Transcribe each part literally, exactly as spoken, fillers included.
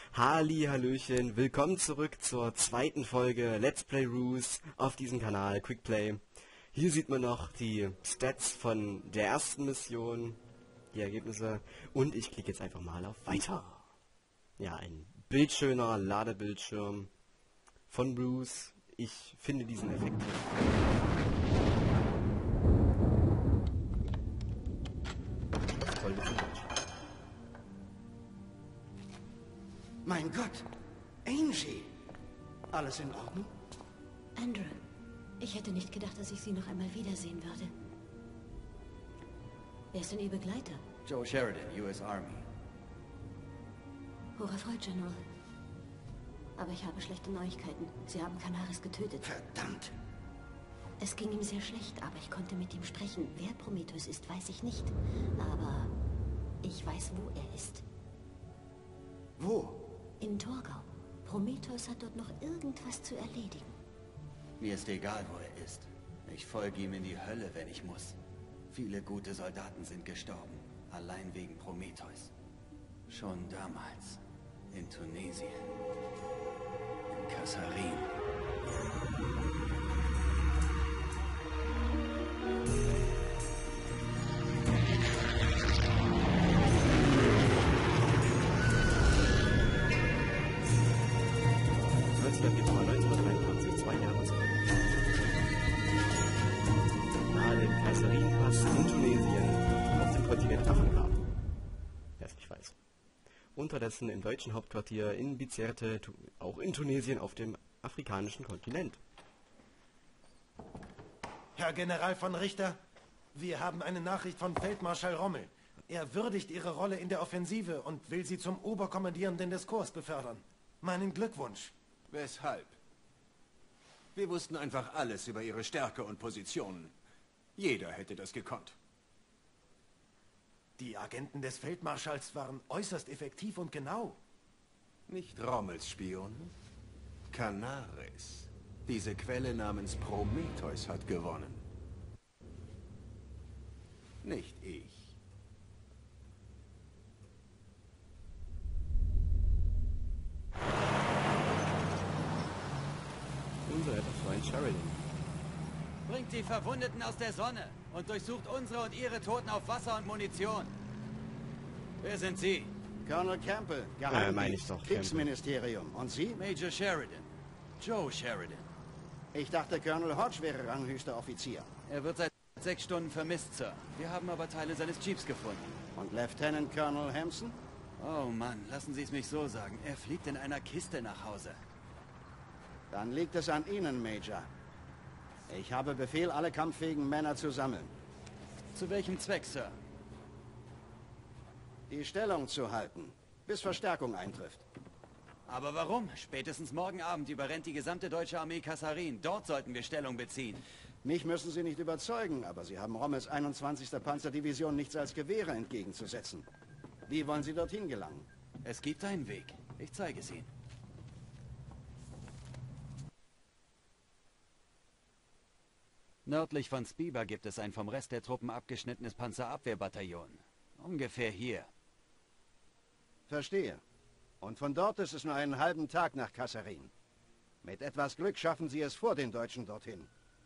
Halli, hallöchen, willkommen zurück zur zweiten Folge Let's Play Ruse auf diesem Kanal Quickplay. Hier sieht man noch die Stats von der ersten Mission, die Ergebnisse, und ich klicke jetzt einfach mal auf Weiter. Ja, ein bildschöner Ladebildschirm von Bruce. Ich finde diesen Effekt voll bisschen falsch. Mein Gott, Angie! Alles in Ordnung? Andrew, ich hätte nicht gedacht, dass ich Sie noch einmal wiedersehen würde. Wer ist denn Ihr Begleiter? Joe Sheridan, U S Army. Hoher Freund, General. Aber ich habe schlechte Neuigkeiten. Sie haben Canaris getötet. Verdammt! Es ging ihm sehr schlecht, aber ich konnte mit ihm sprechen. Wer Prometheus ist, weiß ich nicht. Aber ich weiß, wo er ist. Wo? In Torgau. Prometheus hat dort noch irgendwas zu erledigen. Mir ist egal, wo er ist. Ich folge ihm in die Hölle, wenn ich muss. Viele gute Soldaten sind gestorben. Allein wegen Prometheus. Schon damals. In Tunesien. In Kasserine. neunzehnhundertdreiundneunzig, zwei Jahre zurück. Nahe dem Kasserine-Pass in Tunesien auf dem Kontinent Afrika. Wer es nicht weiß. Unterdessen im deutschen Hauptquartier in Bizerte, auch in Tunesien auf dem afrikanischen Kontinent. Herr General von Richter, wir haben eine Nachricht von Feldmarschall Rommel. Er würdigt Ihre Rolle in der Offensive und will Sie zum Oberkommandierenden des Korps befördern. Meinen Glückwunsch. Weshalb? Wir wussten einfach alles über ihre Stärke und Positionen. Jeder hätte das gekonnt. Die Agenten des Feldmarschalls waren äußerst effektiv und genau. Nicht Rommels Spion. Canaris. Diese Quelle namens Prometheus hat gewonnen. Nicht ich. Unser netter Freund Sheridan. Bringt die Verwundeten aus der Sonne und durchsucht unsere und ihre Toten auf Wasser und Munition. Wer sind Sie? Colonel Campbell, Äh, meine ich doch, Kriegsministerium. Und Sie? Major Sheridan. Joe Sheridan. Ich dachte, Colonel Hodge wäre ranghöchster Offizier. Er wird seit sechs Stunden vermisst, Sir. Wir haben aber Teile seines Jeeps gefunden. Und Lieutenant Colonel Hampson? Oh Mann, lassen Sie es mich so sagen. Er fliegt in einer Kiste nach Hause. Dann liegt es an Ihnen, Major. Ich habe Befehl, alle kampffähigen Männer zu sammeln. Zu welchem Zweck, Sir? Die Stellung zu halten, bis Verstärkung eintrifft. Aber warum? Spätestens morgen Abend überrennt die gesamte deutsche Armee Kasserine. Dort sollten wir Stellung beziehen. Mich müssen Sie nicht überzeugen, aber Sie haben Rommels einundzwanzigster Panzerdivision nichts als Gewehre entgegenzusetzen. Wie wollen Sie dorthin gelangen? Es gibt einen Weg. Ich zeige es Ihnen. Nördlich von Spieber gibt es ein vom Rest der Truppen abgeschnittenes Panzerabwehrbataillon. Ungefähr hier. Verstehe. Und von dort ist es nur einen halben Tag nach Kasserine. Mit etwas Glück schaffen Sie es vor den Deutschen dorthin.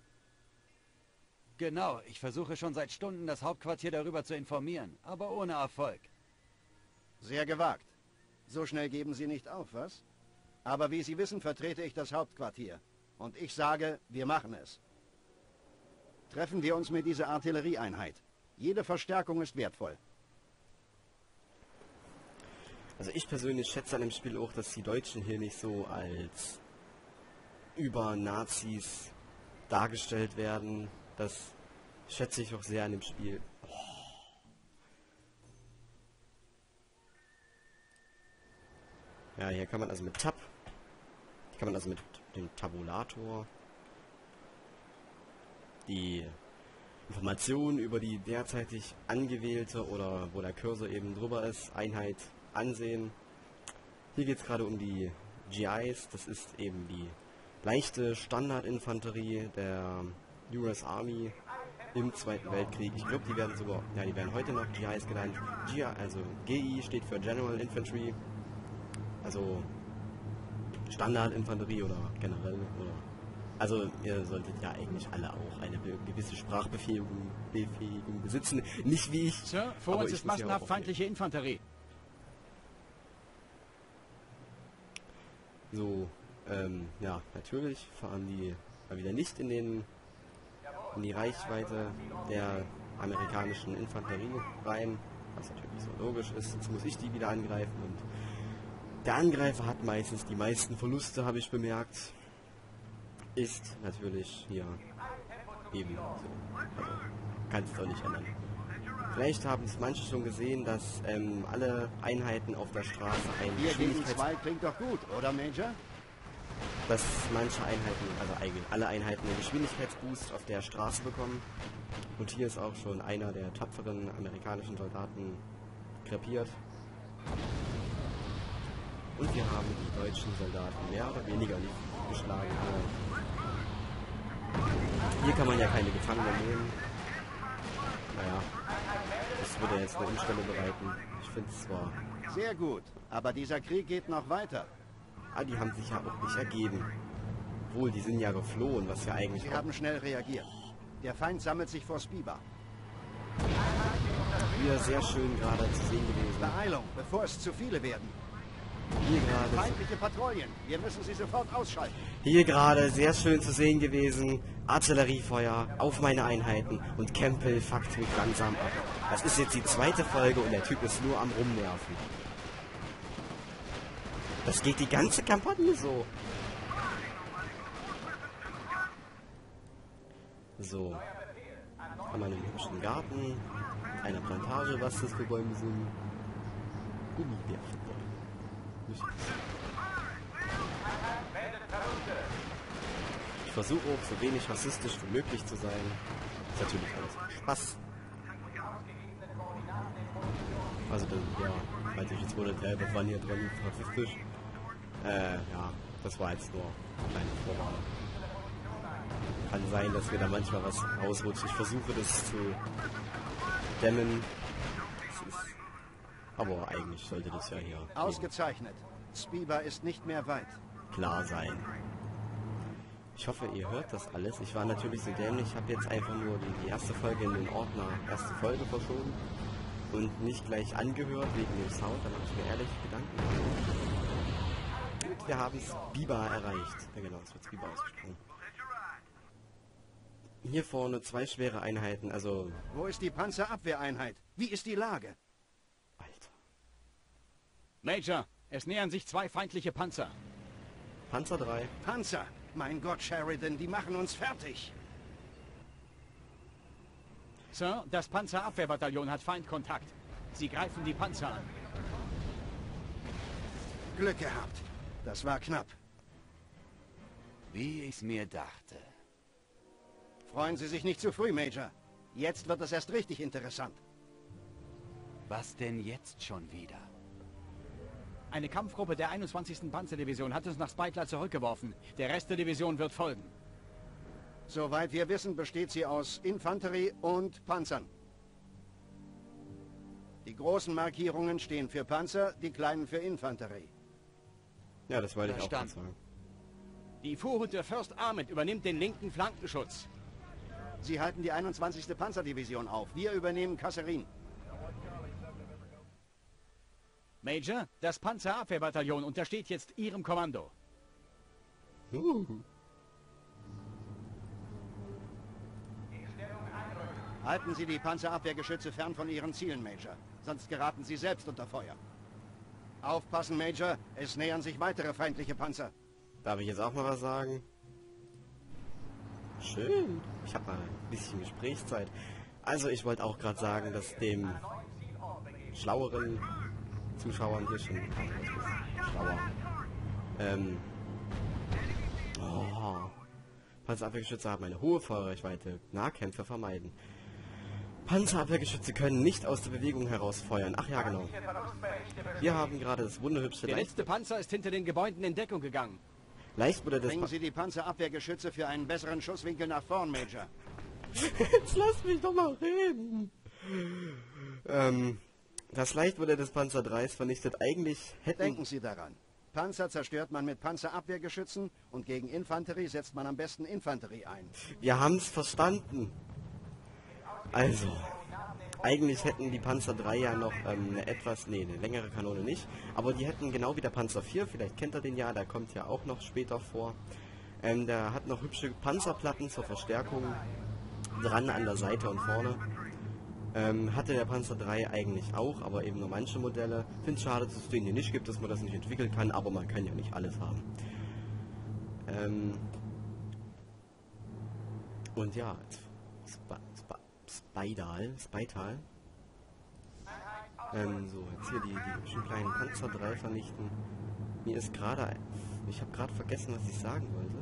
Genau, ich versuche schon seit Stunden, das Hauptquartier darüber zu informieren, aber ohne Erfolg. Sehr gewagt. So schnell geben Sie nicht auf, was? Aber wie Sie wissen, vertrete ich das Hauptquartier. Und ich sage, wir machen es. Treffen wir uns mit dieser Artillerieeinheit. Jede Verstärkung ist wertvoll. Also ich persönlich schätze an dem Spiel auch, dass die Deutschen hier nicht so als über Nazis dargestellt werden. Das schätze ich auch sehr an dem Spiel. Oh. Ja, hier kann man also mit Tab, hier kann man also mit dem Tabulator die Informationen über die derzeitig angewählte oder wo der Cursor eben drüber ist, Einheit ansehen. Hier geht es gerade um die G Is, das ist eben die leichte Standardinfanterie der U S Army im Zweiten Weltkrieg. Ich glaube, die werden sogar, ja, die werden heute noch G Is genannt. G I, also G I steht für General Infantry. Also Standardinfanterie oder generell oder also ihr solltet ja eigentlich alle auch eine gewisse Sprachbefähigung Befähigung besitzen. Nicht wie ich. Sir, vor uns ist massenhaft feindliche Infanterie. So, ähm, ja, natürlich fahren die mal wieder nicht in den in die Reichweite der amerikanischen Infanterie rein, was natürlich so logisch ist. Jetzt muss ich die wieder angreifen und der Angreifer hat meistens die meisten Verluste, habe ich bemerkt. Ist natürlich hier eben so. Also kann es doch nicht ändern. Vielleicht haben es manche schon gesehen, dass ähm, alle Einheiten auf der Straße einen Vier gegen Geschwindigkeits... zwei klingt doch gut, oder Major? dass manche Einheiten, also eigentlich alle Einheiten einen Geschwindigkeitsboost auf der Straße bekommen. Und hier ist auch schon einer der tapferen amerikanischen Soldaten krepiert. Und wir haben die deutschen Soldaten mehr oder weniger nicht geschlagen. Hier kann man ja keine Gefangenen nehmen. Naja, das würde jetzt eine Umstelle bereiten. Ich finde es zwar... Sehr gut, aber dieser Krieg geht noch weiter. Ah, die haben sich ja auch nicht ergeben. Obwohl, die sind ja geflohen, was ja eigentlich... Sie haben schnell reagiert. Der Feind sammelt sich vor Spiba. Hier sehr schön gerade zu sehen gewesen. Beeilung, bevor es zu viele werden. Hier gerade... Feindliche Patrouillen. Wir müssen sie sofort ausschalten. Hier gerade sehr schön zu sehen gewesen. Artilleriefeuer auf meine Einheiten und Campbell fuckt mich langsam ab. Das ist jetzt die zweite Folge und der Typ ist nur am Rumnerven. Das geht die ganze Kampagne so. So. Haben wir einen hübschen Garten. Mit einer Plantage, was das für Bäume sind. Gummibärchenbäume. Ich versuche auch so wenig rassistisch wie möglich zu sein. Ist natürlich alles Spaß. Also, das, ja, weiß ich jetzt wurde der, das waren hier drin rassistisch. Äh, ja, das war jetzt nur eine kleine Vorwahl. Kann sein, dass mir da manchmal was rausrutscht. Ich versuche das zu dämmen. Das ist, aber eigentlich sollte das ja hier Ausgezeichnet. Spiba ist nicht mehr weit. klar sein. Ich hoffe, ihr hört das alles. Ich war natürlich so dämlich. Ich habe jetzt einfach nur die, die erste Folge in den Ordner erste Folge verschoben und nicht gleich angehört wegen dem Sound. Dann habe ich mir ehrlich Gedanken gemacht. Und wir haben Spiba erreicht. Ja genau, es wird Spiba ausgesprochen. Hier vorne zwei schwere Einheiten, also... Wo ist die Panzerabwehreinheit? Wie ist die Lage? Alter. Major, es nähern sich zwei feindliche Panzer. Panzer drei. Panzer! Mein Gott, Sheridan, die machen uns fertig. Sir, das Panzerabwehrbataillon hat Feindkontakt. Sie greifen die Panzer an. Glück gehabt. Das war knapp. Wie ich's mir dachte. Freuen Sie sich nicht zu früh, Major. Jetzt wird es erst richtig interessant. Was denn jetzt schon wieder? Eine Kampfgruppe der einundzwanzigsten Panzerdivision hat uns nach Spitler zurückgeworfen. Der Rest der Division wird folgen. Soweit wir wissen, besteht sie aus Infanterie und Panzern. Die großen Markierungen stehen für Panzer, die kleinen für Infanterie. Ja, das wollte ich auch gerade Verstanden. sagen. Die Vorhut der First Armament übernimmt den linken Flankenschutz. Sie halten die einundzwanzigste Panzerdivision auf. Wir übernehmen Kasserin. Major, das Panzerabwehrbataillon untersteht jetzt Ihrem Kommando. Uh. Halten Sie die Panzerabwehrgeschütze fern von Ihren Zielen, Major. Sonst geraten Sie selbst unter Feuer. Aufpassen, Major. Es nähern sich weitere feindliche Panzer. Darf ich jetzt auch mal was sagen? Schön. Ich habe mal ein bisschen Gesprächszeit. Also ich wollte auch gerade sagen, dass dem schlaueren Zuschauern hier schon schlauer. Ähm. Oh. Panzerabwehrgeschütze haben eine hohe Feuerreichweite. Nahkämpfe vermeiden. Panzerabwehrgeschütze können nicht aus der Bewegung heraus feuern. Ach ja, genau. Wir haben gerade das wunderhübsche Der letzte Panzer ist hinter den Gebäuden in Deckung gegangen. Leichtmodell des... Bringen Sie die Panzerabwehrgeschütze für einen besseren Schusswinkel nach vorn, Major. Jetzt lass mich doch mal reden. Ähm, das Leichtmodell des Panzer drei vernichtet eigentlich hätten... Denken Sie daran. Panzer zerstört man mit Panzerabwehrgeschützen und gegen Infanterie setzt man am besten Infanterie ein. Wir haben es verstanden. Also, eigentlich hätten die Panzer drei ja noch ähm, eine etwas, nee, eine längere Kanone nicht, aber die hätten genau wie der Panzer vier, vielleicht kennt ihr den ja, der kommt ja auch noch später vor. Ähm, der hat noch hübsche Panzerplatten zur Verstärkung dran an der Seite und vorne. Ähm, hatte der Panzer drei eigentlich auch, aber eben nur manche Modelle. Finde es schade, dass es den hier nicht gibt, dass man das nicht entwickeln kann, aber man kann ja nicht alles haben. Ähm und ja, Sp Sp Speidal, Speital. Ähm, so, jetzt hier die, die hübschen kleinen Panzer drei vernichten. Mir ist gerade, ich habe gerade vergessen, was ich sagen wollte.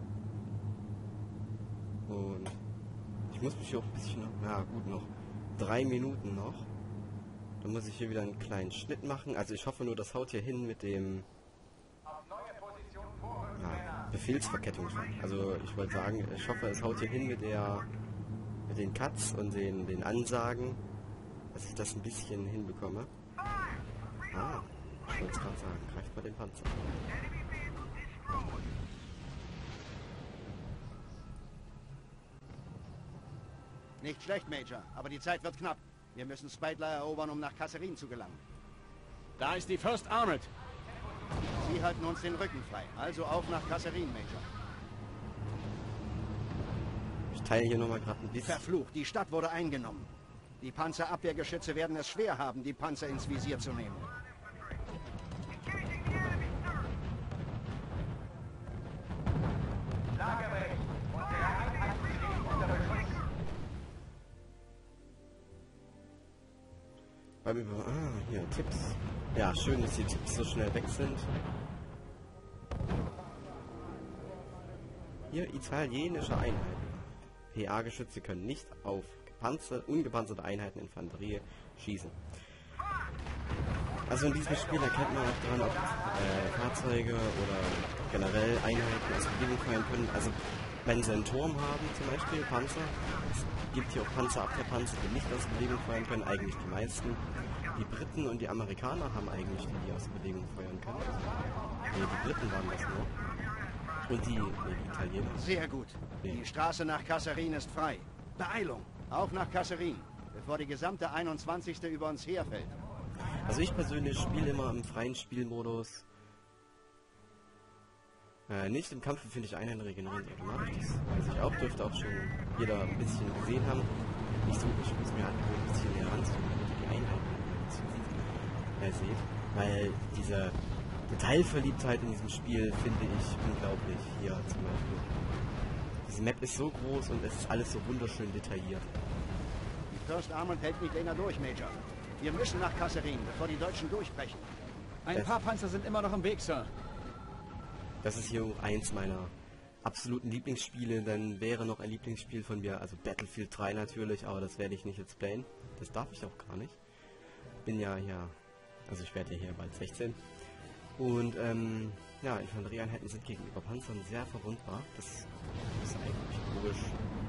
Und ich muss mich hier auch ein bisschen noch, na gut, noch drei Minuten noch. Dann muss ich hier wieder einen kleinen Schnitt machen. Also ich hoffe nur, das haut hier hin mit dem ja, Befehlsverkettung. Also ich wollte sagen, ich hoffe, es haut hier hin mit der mit den Cuts und den, den Ansagen, dass ich das ein bisschen hinbekomme. Ah, ich wollte es gerade sagen, greift mal den Panzer. Nicht schlecht, Major, aber die Zeit wird knapp. Wir müssen Speidler erobern, um nach Kasserine zu gelangen. Da ist die First Armored. Sie halten uns den Rücken frei, also auf nach Kasserine, Major. Ich teile hier nochmal gerade ein bisschen. Verflucht, die Stadt wurde eingenommen. Die Panzerabwehrgeschütze werden es schwer haben, die Panzer ins Visier zu nehmen. Beim Über ah, hier, Tipps. Ja, schön, dass die Tipps so schnell weg sind. Hier, italienische Einheiten. P A-Geschütze können nicht auf gepanzer, ungepanzerte Einheiten Infanterie schießen. Also in diesem Spiel erkennt man auch daran, ob äh, Fahrzeuge oder generell Einheiten aus Bewegung fallen können. Also wenn sie einen Turm haben, zum Beispiel Panzer, es gibt hier auch Panzerabwehrpanzer, die nicht aus Bewegung feuern können, eigentlich die meisten. Die Briten und die Amerikaner haben eigentlich die, die aus Bewegung feuern können. Ne, die Briten waren das nur. Und die, nee, die Italiener. Sehr gut. Nee. Die Straße nach Kasserine ist frei. Beeilung! Auf nach Kasserine, bevor die gesamte einundzwanzigste über uns herfällt. Also ich persönlich spiele immer im freien Spielmodus. Äh, nicht im Kampf finde ich Einheiten regenerieren automatisch. Das weiß ich auch, dürfte auch schon jeder ein bisschen gesehen haben. Ich suche, ich muss mir angewöhnen, ein bisschen näher ranzugehen, damit ihr die Einheiten äh, seht. Weil diese Detailverliebtheit in diesem Spiel finde ich unglaublich. Hier zum Beispiel. Diese Map ist so groß und es ist alles so wunderschön detailliert. Die First Armored hält nicht länger durch, Major. Wir müssen nach Kasserine, bevor die Deutschen durchbrechen. Ein Das- paar Panzer sind immer noch im Weg, Sir. Das ist hier eins meiner absoluten Lieblingsspiele. Dann wäre noch ein Lieblingsspiel von mir, also Battlefield drei natürlich, aber das werde ich nicht jetzt playen. Das darf ich auch gar nicht. Bin ja hier, also ich werde ja hier bald sechzehn. Und ähm, ja, Infanterieeinheiten sind gegenüber Panzern sehr verwundbar. Das ist eigentlich logisch.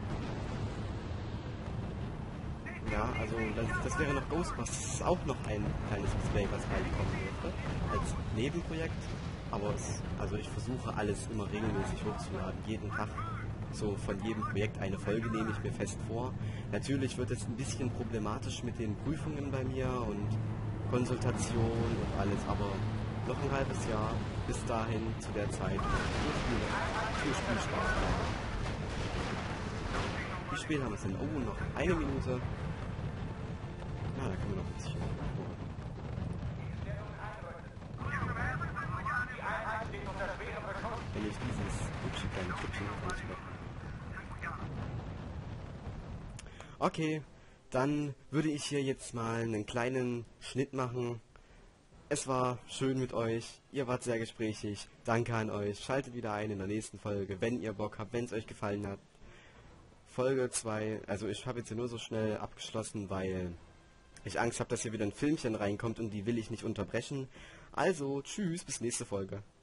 Ja, also das, das wäre noch Ghostbusters. Das ist auch noch ein kleines Display, was reinkommen dürfte. Als Nebenprojekt. Aber es, also ich versuche alles immer regelmäßig hochzuladen. Jeden Tag. So von jedem Projekt eine Folge nehme ich mir fest vor. Natürlich wird es ein bisschen problematisch mit den Prüfungen bei mir und Konsultation und alles, aber noch ein halbes Jahr bis dahin zu der Zeit viel Spielspaß bleiben. Wie spät haben wir es denn? Oh, noch eine Minute. Ja, da können wir noch ein bisschen. Wenn ich dieses hübsche kleine Tippchen noch nicht mehr. Okay, dann würde ich hier jetzt mal einen kleinen Schnitt machen. Es war schön mit euch, ihr wart sehr gesprächig, danke an euch, schaltet wieder ein in der nächsten Folge, wenn ihr Bock habt, wenn es euch gefallen hat. Folge zwei, also ich habe jetzt hier nur so schnell abgeschlossen, weil ich Angst habe, dass hier wieder ein Filmchen reinkommt und die will ich nicht unterbrechen. Also, tschüss, bis nächste Folge.